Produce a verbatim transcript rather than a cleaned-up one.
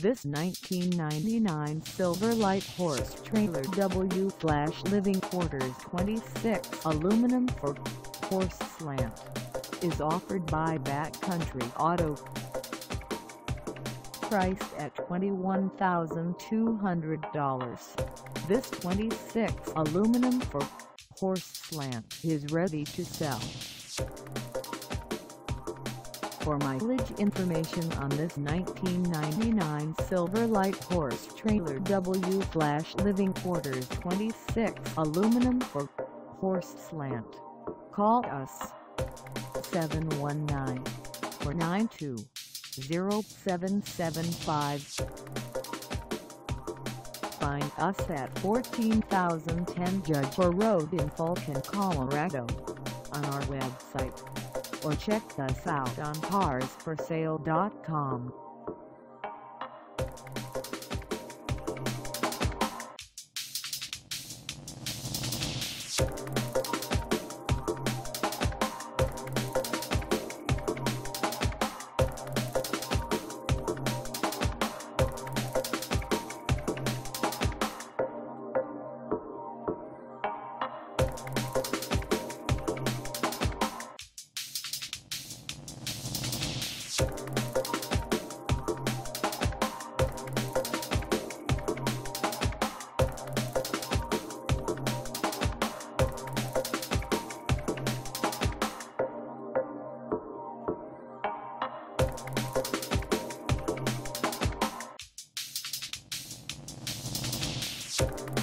This nineteen ninety-nine Silver Lite horse trailer W living quarters twenty-six aluminum for horse slant is offered by Backcountry Auto. Priced at twenty-one thousand two hundred dollars, this twenty-six aluminum for horse slant is ready to sell. For mileage information on this nineteen ninety-nine Silver Lite horse trailer W living quarters twenty-six aluminum for horse slant, call us seven one nine, four nine two, zero seven seven five. Find us at fourteen thousand ten Judge Road in Falcon, Colorado on our website, or check us out on cars for sale dot com. You